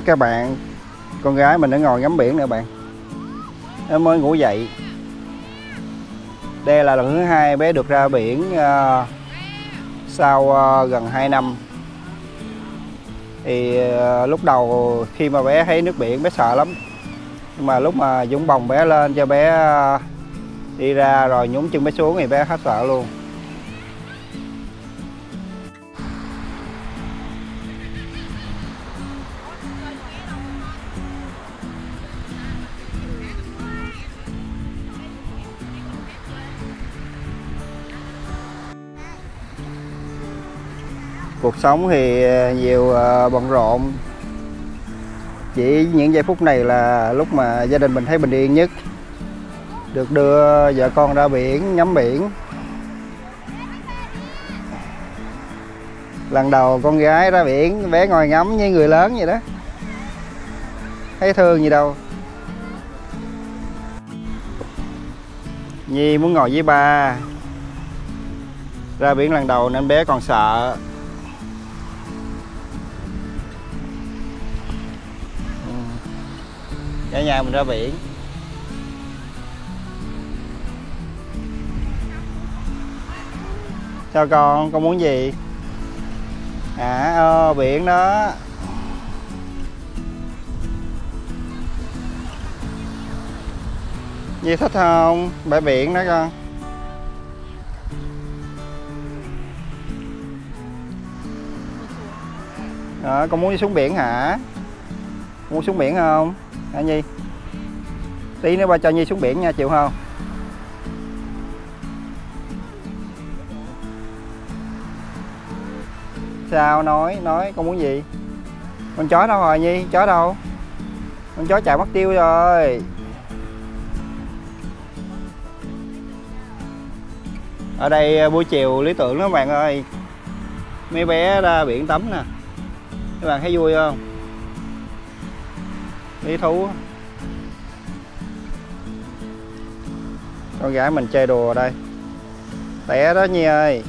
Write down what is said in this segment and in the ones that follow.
các bạn, con gái mình nó ngồi ngắm biển nè bạn. Nó mới ngủ dậy. Đây là lần thứ hai bé được ra biển sau gần 2 năm. Thì lúc đầu khi mà bé thấy nước biển bé sợ lắm. Nhưng mà lúc mà Dũng bồng bé lên cho bé đi ra rồi nhúng chân bé xuống thì bé hết sợ luôn. Cuộc sống thì nhiều bận rộn. Chỉ những giây phút này là lúc mà gia đình mình thấy bình yên nhất. Được đưa vợ con ra biển, ngắm biển. Lần đầu con gái ra biển, bé ngồi ngắm như người lớn vậy đó. Thấy thương gì đâu. Nhi muốn ngồi với ba. Ra biển lần đầu nên bé còn sợ. Cả nhà mình ra biển. Sao con muốn gì? Biển đó. Nhi thích không? Bãi biển đó con. Đó, con muốn đi xuống biển hả? Con muốn xuống biển không? Hả Nhi? Tí nữa ba cho Nhi xuống biển nha, chịu không? Sao nói con muốn gì? Con chó đâu rồi Nhi? Chó đâu? Con chó chạy mất tiêu rồi. Ở đây buổi chiều lý tưởng lắm bạn ơi. Mấy bé ra biển tắm nè. Các bạn thấy vui không? Lý thú. Con gái mình chơi đùa đây. Té đó Nhi ơi.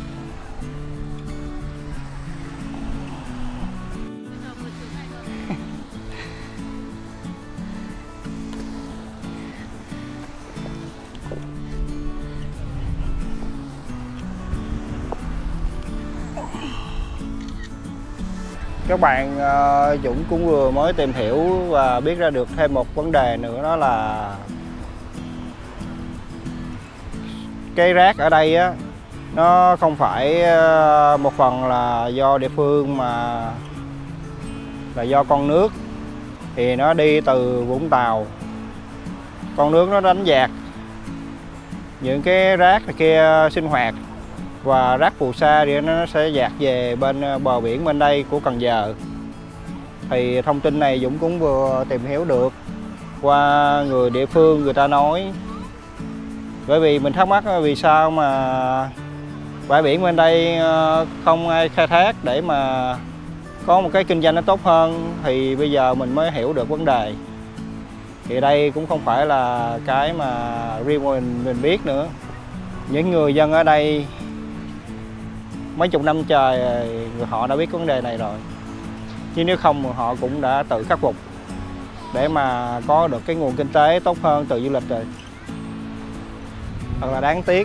Các bạn, Dũng cũng vừa mới tìm hiểu và biết ra được thêm một vấn đề nữa, đó là cái rác ở đây á, nó không phải một phần là do địa phương mà là do con nước. Thì nó đi từ Vũng Tàu. Con nước nó đánh dạt những cái rác kia sinh hoạt, và rác phù sa thì nó sẽ dạt về bên bờ biển bên đây của Cần Giờ. Thì thông tin này Dũng cũng vừa tìm hiểu được qua người địa phương người ta nói. Bởi vì mình thắc mắc vì sao mà bãi biển bên đây không ai khai thác để mà có một cái kinh doanh nó tốt hơn, thì bây giờ mình mới hiểu được vấn đề. Thì đây cũng không phải là cái mà riêng mình biết nữa. Những người dân ở đây mấy chục năm trời họ đã biết vấn đề này rồi. Chứ nếu không họ cũng đã tự khắc phục để mà có được cái nguồn kinh tế tốt hơn từ du lịch rồi. Thật là đáng tiếc.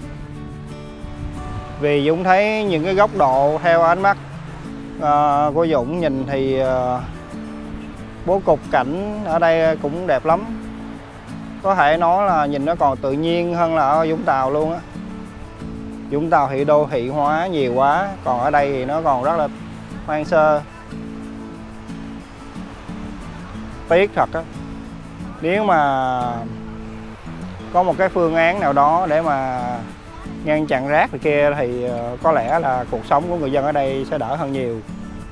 Vì Dũng thấy những cái góc độ theo ánh mắt của Dũng nhìn thì bố cục cảnh ở đây cũng đẹp lắm. Có thể nói là nhìn nó còn tự nhiên hơn là ở Vũng Tàu luôn á. Vũng Tàu thì đô thị hóa nhiều quá, còn ở đây thì nó còn rất là hoang sơ. Tiếc thật á. Nếu mà có một cái phương án nào đó để mà ngăn chặn rác kia thì có lẽ là cuộc sống của người dân ở đây sẽ đỡ hơn nhiều.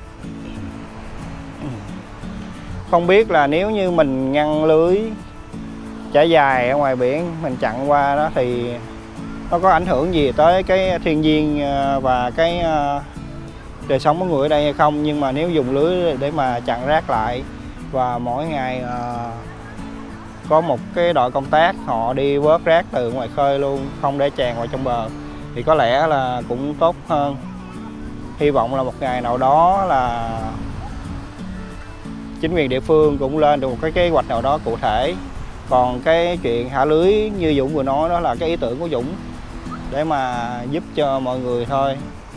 Không biết là nếu như mình ngăn lưới trải dài ở ngoài biển, mình chặn qua đó thì nó có ảnh hưởng gì tới cái thiên nhiên và cái đời sống của người ở đây hay không. Nhưng mà nếu dùng lưới để mà chặn rác lại, và mỗi ngày có một cái đội công tác họ đi vớt rác từ ngoài khơi luôn, không để tràn vào trong bờ, thì có lẽ là cũng tốt hơn. Hy vọng là một ngày nào đó là chính quyền địa phương cũng lên được một cái kế hoạch nào đó cụ thể. Còn cái chuyện thả lưới như Dũng vừa nói đó là cái ý tưởng của Dũng để mà giúp cho mọi người thôi.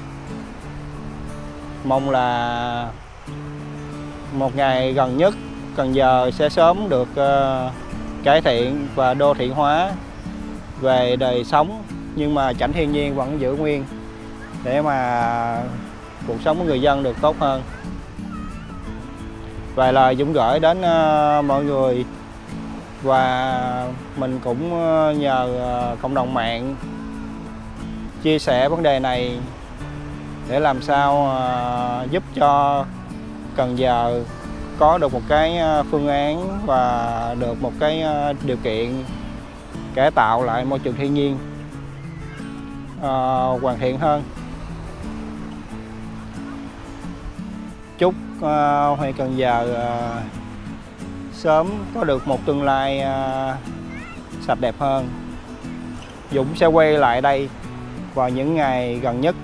Mong là một ngày gần nhất Cần Giờ sẽ sớm được cải thiện và đô thị hóa về đời sống, nhưng mà cảnh thiên nhiên vẫn giữ nguyên để mà cuộc sống của người dân được tốt hơn. Vài lời Dũng gửi đến mọi người, và mình cũng nhờ cộng đồng mạng chia sẻ vấn đề này để làm sao giúp cho Cần Giờ có được một cái phương án và được một cái điều kiện cải tạo lại môi trường thiên nhiên hoàn thiện hơn. Chúc huyện Cần Giờ sớm có được một tương lai sạch đẹp hơn. Dũng sẽ quay lại đây vào những ngày gần nhất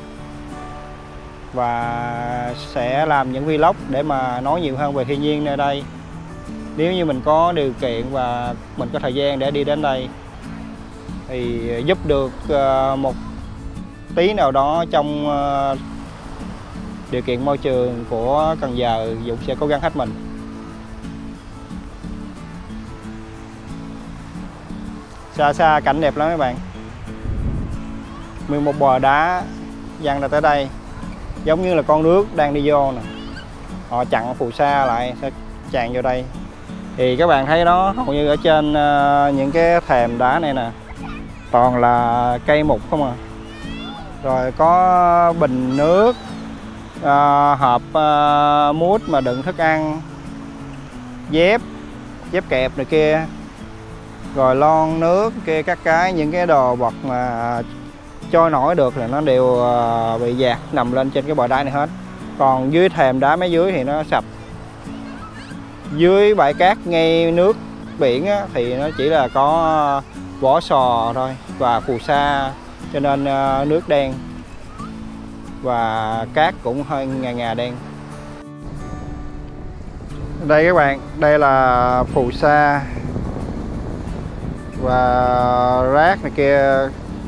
và sẽ làm những vlog để mà nói nhiều hơn về thiên nhiên nơi đây. Nếu như mình có điều kiện và mình có thời gian để đi đến đây thì giúp được một tí nào đó trong điều kiện môi trường của Cần Giờ, Dũng sẽ cố gắng hết mình. Xa xa cảnh đẹp lắm các bạn. Nguyên một bờ đá dăng ra tới đây, giống như là con nước đang đi vô nè. Họ chặn phù sa lại sẽ tràn vô đây. Thì các bạn thấy đó, hầu như ở trên những cái thềm đá này nè toàn là cây mục không à. Rồi có bình nước, hộp mút mà đựng thức ăn, dép kẹp này kia, rồi lon nước kia, các cái những cái đồ vật mà trôi nổi được là nó đều bị dạt nằm lên trên cái bờ đá này hết. Còn dưới thềm đá mấy dưới thì nó sạch. Dưới bãi cát ngay nước biển á, thì nó chỉ là có vỏ sò thôi và phù sa, cho nên nước đen và cát cũng hơi ngà đen. Đây các bạn, đây là phù sa và rác này kia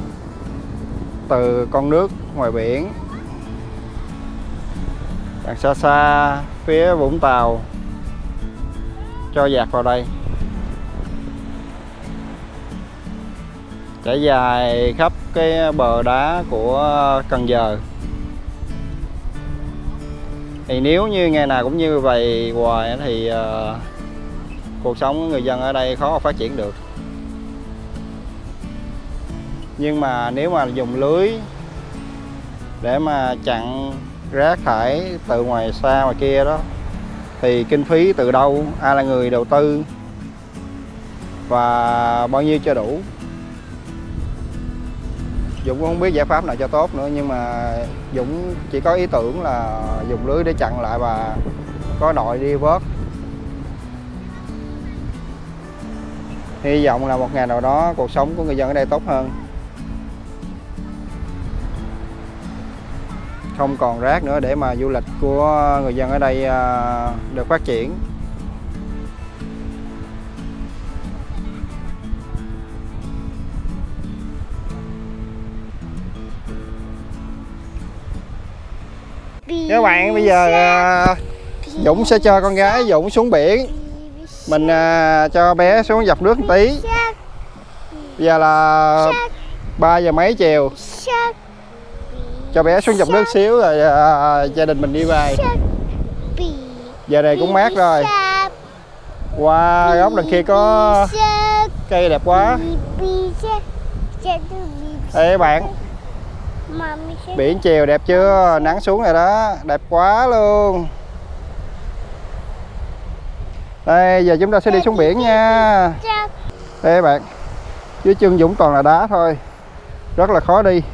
từ con nước ngoài biển. Đằng xa xa phía Vũng Tàu cho dạt vào đây, trải dài khắp cái bờ đá của Cần Giờ. Thì nếu như ngày nào cũng như vậy hoài thì cuộc sống của người dân ở đây khó mà phát triển được. Nhưng mà nếu mà dùng lưới để mà chặn rác thải từ ngoài xa ngoài kia đó thì kinh phí từ đâu, ai là người đầu tư và bao nhiêu cho đủ. Dũng cũng không biết giải pháp nào cho tốt nữa, nhưng mà Dũng chỉ có ý tưởng là dùng lưới để chặn lại và có đội đi vớt. Hy vọng là một ngày nào đó cuộc sống của người dân ở đây tốt hơn, không còn rác nữa, để mà du lịch của người dân ở đây được phát triển. Các bạn, bây giờ Dũng sẽ cho con gái Dũng xuống biển. Mình cho bé xuống dọc nước một tí. Bây giờ là 3 giờ mấy chiều. Cho bé xuống dọc nước xíu rồi gia đình mình đi về. Giờ này cũng mát rồi. Wow, góc đằng kia có cây đẹp quá. Đây các bạn, biển chiều đẹp chưa? Nắng xuống rồi đó, đẹp quá luôn. Đây, giờ chúng ta sẽ đi xuống biển nha. Đây các bạn, dưới chân Dũng toàn là đá thôi, rất là khó đi.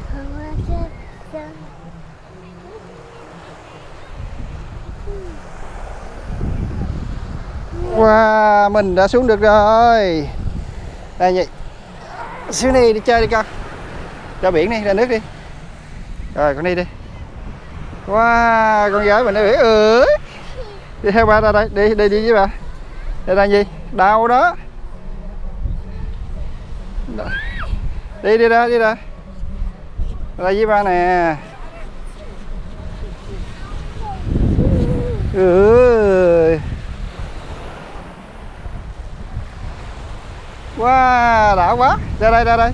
Wow, mình đã xuống được rồi. Đây nhỉ, xuống đi chơi đi con. Ra biển đi, ra nước đi. Rồi con đi đi. Wow, con gái mình đã biển Đi theo ba ra đây, đi với bà. Đây là gì? Đau đó. Đi ra. Ra với ba nè. Wow, đã quá. Ra đây.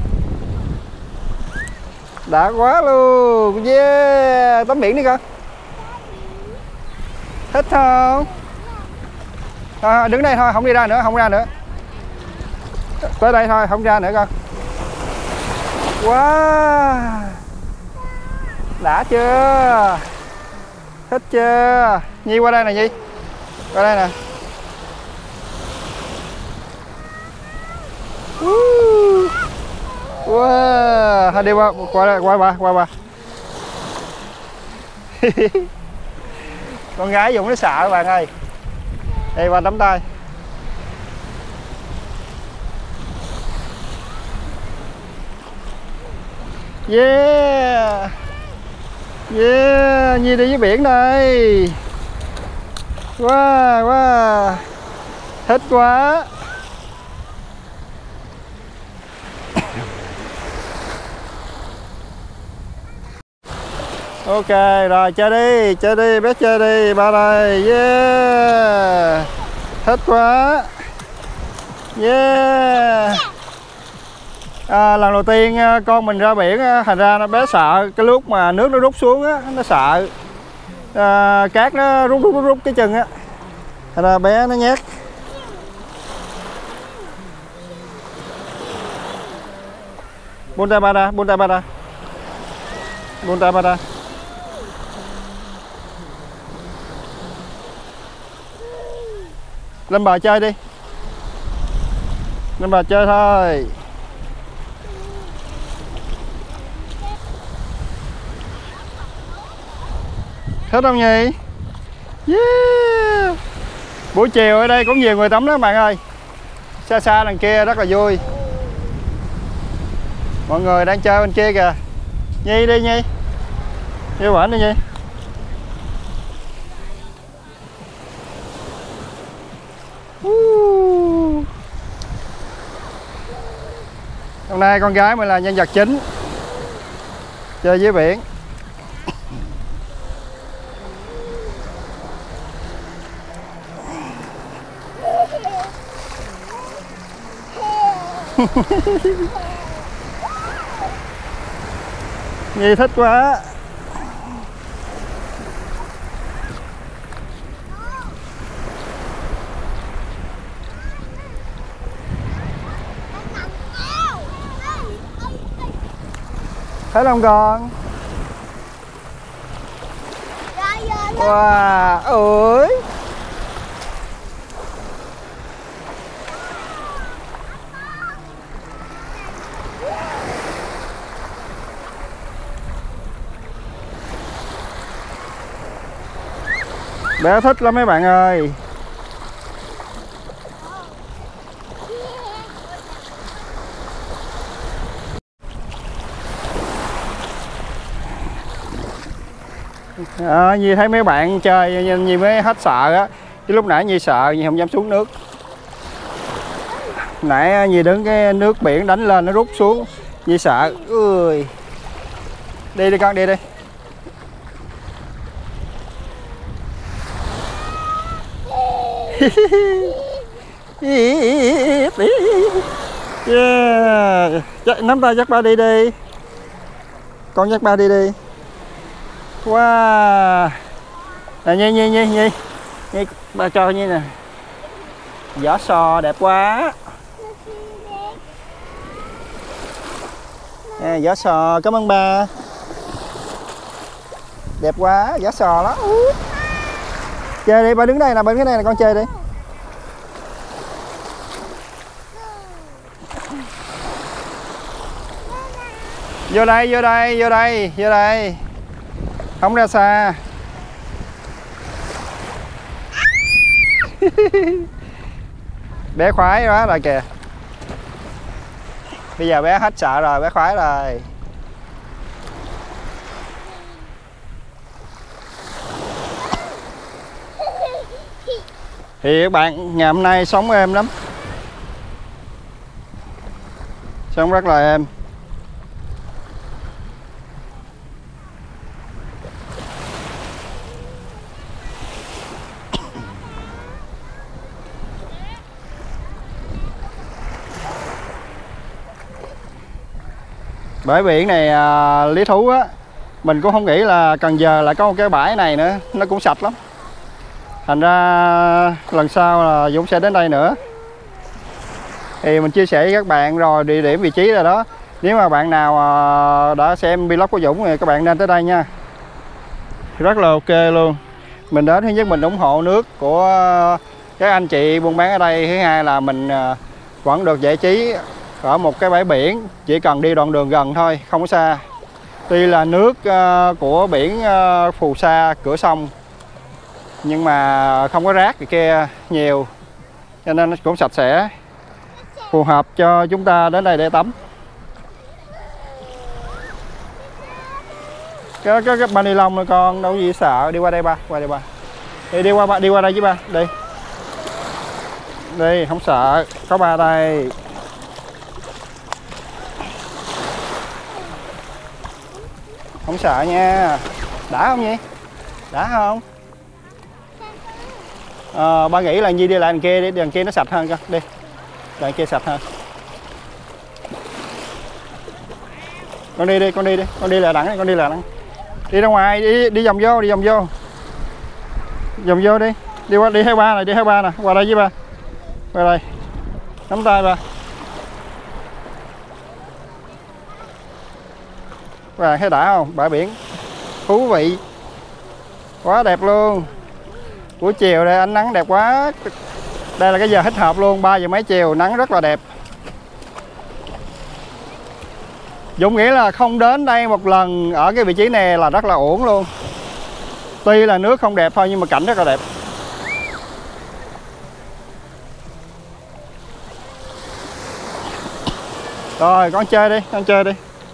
Đã quá luôn. Yeah, tắm biển đi con. Thích không? Thôi, đứng đây thôi, không đi ra nữa, Tới đây thôi, không ra nữa con. Wow. Đã chưa? Thích chưa? Nhi qua đây nè Nhi. Qua đây nè. Wow. Thôi đi qua ba. Con gái Dũng nó sợ các bạn ơi. Đây qua tắm tay. Yeah. Yeah, Nhi đi với biển đây. Wow. Thích quá. Ok, rồi chơi đi, bé chơi đi, ba đây. Yeah. Thích quá. Yeah. Lần đầu tiên con mình ra biển, thành ra nó bé sợ cái lúc mà nước nó rút xuống á, nó sợ cát nó rút cái chân á, thành ra bé nó nhát. Buông tay ba ra. Lên bờ chơi đi. Lên bờ chơi thôi. Thích không Nhi? Yeah. Buổi chiều ở đây cũng nhiều người tắm lắm bạn ơi. Xa đằng kia rất là vui. Mọi người đang chơi bên kia kìa. Nhi đi Nhi. Vô bển đi Nhi. Hôm nay con gái mình là nhân vật chính. Chơi dưới biển. Nhi thích quá. Thấy không con? Wow, ơi. Bé thích lắm mấy bạn ơi. Nhi thấy mấy bạn chơi nên Nhi mới hết sợ á. Chứ lúc nãy Nhi sợ, Nhi không dám xuống nước. Nãy Nhi đứng cái nước biển đánh lên nó rút xuống, Nhi sợ. Ui. Đi con, đi đi. Yeah. Nắm tay dắt ba đi đi. Con dắt ba đi đi. Wow. Nè Nhi, ba cho Nhi nè. Vỏ sò đẹp quá. À, vỏ sò, cảm ơn ba. Đẹp quá, vỏ sò đó. Chơi đi, ba đứng đây nè, bên cái này là con chơi đi. Vô đây. Không ra xa. Bé khoái quá rồi kìa. Bây giờ bé hết sợ rồi, bé khoái rồi. Thì các bạn, ngày hôm nay sóng êm lắm, sóng rất là êm. Bãi biển này lý thú á, mình cũng không nghĩ là Cần Giờ lại có một cái bãi này nữa, nó cũng sạch lắm. Thành ra lần sau là Dũng sẽ đến đây nữa. Thì mình chia sẻ với các bạn rồi địa điểm vị trí rồi đó. Nếu mà bạn nào đã xem vlog của Dũng thì các bạn nên tới đây nha. Rất là ok luôn. Mình đến thứ nhất mình ủng hộ nước của các anh chị buôn bán ở đây. Thứ hai là mình vẫn được giải trí ở một cái bãi biển, chỉ cần đi đoạn đường gần thôi, không có xa. Tuy là nước của biển phù sa cửa sông, nhưng mà không có rác kia nhiều, cho nên nó cũng sạch sẽ, phù hợp cho chúng ta đến đây để tắm. Cái ba ni lông con đâu có gì sợ. Đi qua đây ba, qua đây ba. Đi qua ba, đi qua đây với ba. Đi. Đi, không sợ, có ba đây. Không sợ nha. Đã không nhỉ? Đã không? Ba nghĩ là Nhi đi lại đằng kia đi, đằng kia nó sạch hơn con. Đi. Đằng kia sạch hơn. Con đi đi, con đi đi. Con đi lại đằng, con đi lại đằng. Đi ra ngoài, đi vòng vô, đi vòng vô. Vòng vô đi. Đi qua, đi theo ba này, đi theo ba nè. Qua đây với ba. Qua đây. Nắm tay ba. Và thấy đã không? Bãi biển thú vị, quá đẹp luôn. Buổi chiều đây ánh nắng đẹp quá. Đây là cái giờ thích hợp luôn, 3 giờ mấy chiều, nắng rất là đẹp. Dũng nghĩ là không đến đây một lần ở cái vị trí này là rất là uổng luôn. Tuy là nước không đẹp thôi nhưng mà cảnh rất là đẹp. Rồi con chơi đi, con chơi đi.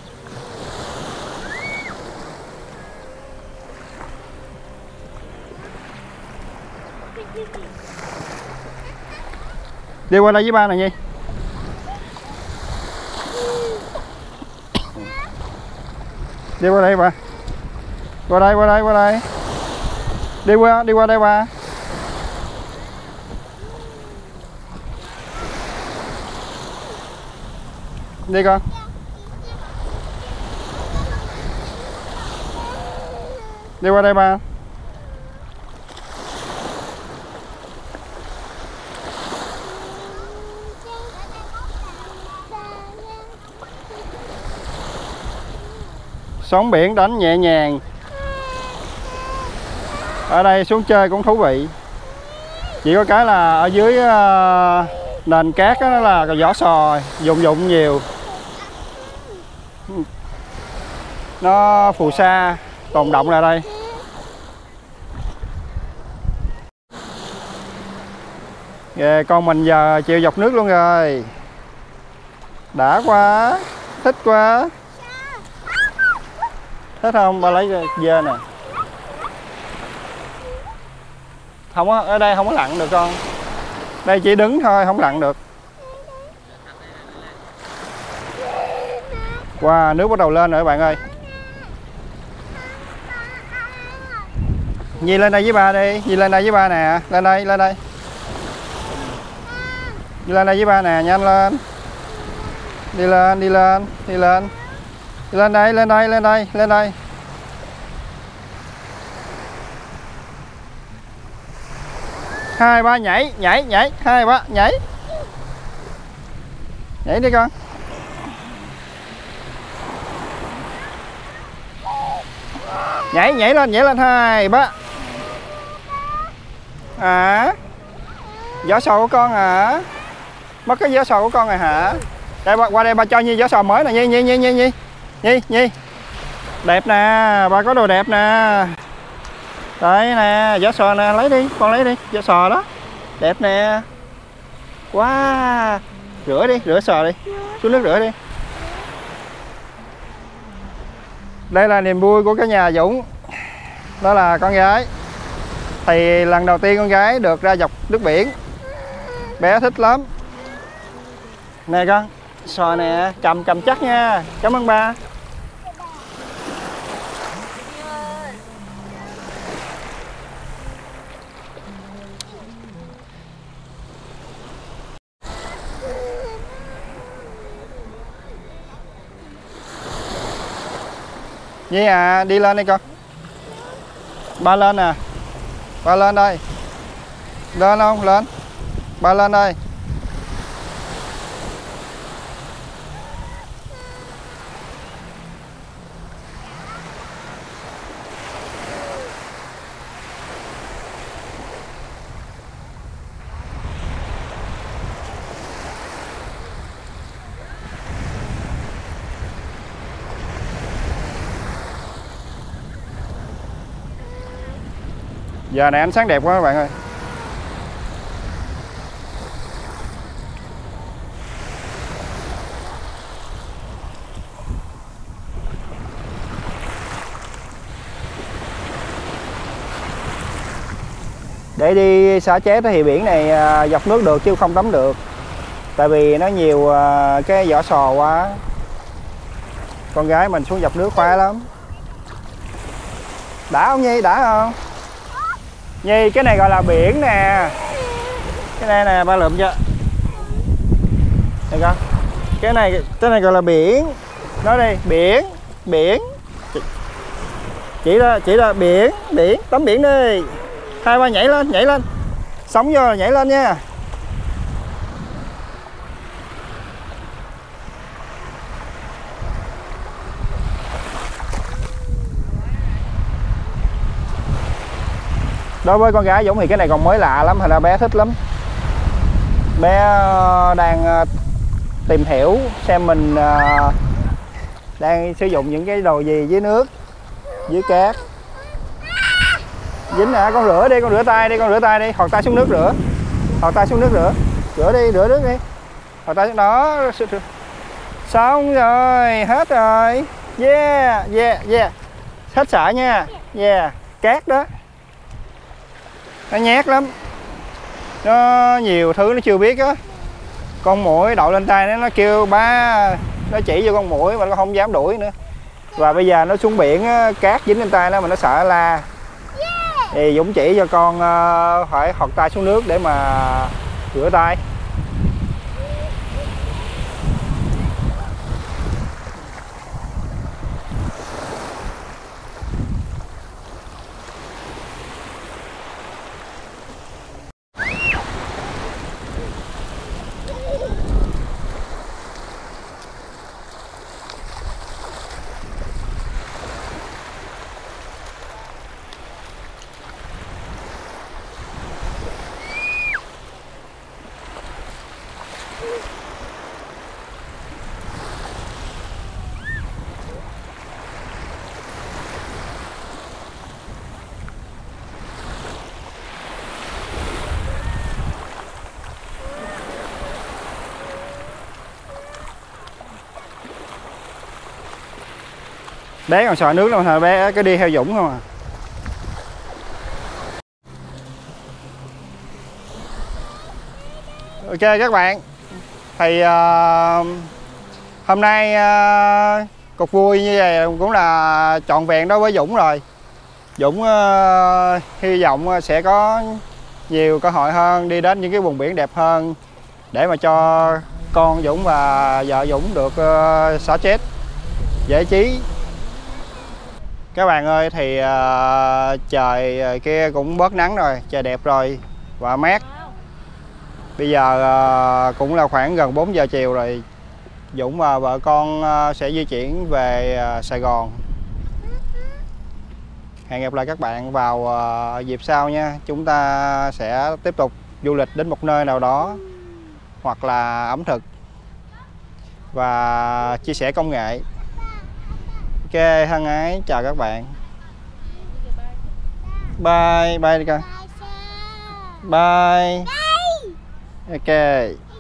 Đi qua đây với ba này Nhi. Đi qua đây ba. Qua đây, qua đây, qua đây. Đi qua đây ba. Đi con. Đi qua đây ba. Sóng biển đánh nhẹ nhàng. Ở đây xuống chơi cũng thú vị. Chỉ có cái là ở dưới nền cát đó là vỏ sò dụng nhiều. Nó phù sa tồn động lại đây. Kìa, con mình giờ chịu dọc nước luôn rồi. Đã quá, thích quá. Thích không? Ba lấy dơ nè. Không có, ở đây không có lặn được con. Đây chỉ đứng thôi, không lặn được. Wow, nước bắt đầu lên rồi các bạn ơi. Nhi lên đây với ba đi, Nhi lên đây với ba nè. Lên đây, lên đây. Đi lên đây với ba nè, nhanh lên. Đi lên, đi lên, đi lên. Đi lên đây, lên đây, lên đây, lên đây. Hai ba nhảy, nhảy, nhảy, hai ba nhảy. Nhảy đi con. Nhảy, nhảy lên hai ba. À, vỏ sò của con hả? Mất cái vỏ sò của con rồi hả? Đây qua đây ba cho Nhi vỏ sò mới nè. Nhi. Đẹp nè, ba có đồ đẹp nè. Đây nè, vỏ sò nè, lấy đi, con lấy đi, vỏ sò đó. Đẹp nè. Wow. Rửa đi, rửa sò đi. Xuống nước rửa đi. Đây là niềm vui của cái nhà Dũng. Đó là con gái. Thì lần đầu tiên con gái được ra dọc nước biển, bé thích lắm. Nè con, sò nè, cầm chắc nha. Cảm ơn ba. Nhi à, đi lên đi con. Ba lên nè. Ba lên đây. Lên không? Lên. Ba lên đây. Giờ này ánh sáng đẹp quá các bạn ơi. Để đi xả chết thì biển này dọc nước được chứ không tắm được. Tại vì nó nhiều cái vỏ sò quá. Con gái mình xuống dọc nước khoái lắm. Đã không Nhi? Đã không? Nhi, cái này gọi là biển nè. Cái này nè, ba lượm cho. Đây con. Cái này gọi là biển. Nói đi, biển. Chỉ ra biển, tắm biển đi. Hai ba nhảy lên. Sóng vô là nhảy lên nha. Đối với con gái Dũng thì cái này còn mới lạ lắm, thành ra bé thích lắm. Bé đang tìm hiểu xem mình đang sử dụng những cái đồ gì dưới nước, dưới cát. Dính hả? Con rửa đi, con rửa tay đi, hoặc tay xuống nước rửa. Rửa nước đi. Hoặc tay xuống đó. Xong rồi, hết rồi. Yeah. Hết sợ nha. Yeah, cát đó. Nó nhát lắm. Nó nhiều thứ nó chưa biết á. Con muỗi đội lên tay nó kêu ba, nó chỉ vô con muỗi mà nó không dám đuổi nữa. Và bây giờ nó xuống biển á, cát dính lên tay nó mà nó sợ la. Thì Dũng chỉ cho con phải họt tay xuống nước để mà rửa tay. Bé còn sợ nước lắm mà bé cứ đi theo Dũng không à. Ok các bạn, thì hôm nay cuộc vui như vậy cũng là trọn vẹn đối với Dũng rồi. Dũng hy vọng sẽ có nhiều cơ hội hơn, đi đến những cái vùng biển đẹp hơn để mà cho con Dũng và vợ Dũng được xả chết, giải trí. Các bạn ơi, thì trời kia cũng bớt nắng rồi, trời đẹp rồi và mát. Bây giờ cũng là khoảng gần 4 giờ chiều rồi. Dũng và vợ con sẽ di chuyển về Sài Gòn. Hẹn gặp lại các bạn vào dịp sau nha. Chúng ta sẽ tiếp tục du lịch đến một nơi nào đó, hoặc là ẩm thực và chia sẻ công nghệ. Ok, thân ái chào các bạn. Bye đi con. Bye. Ok.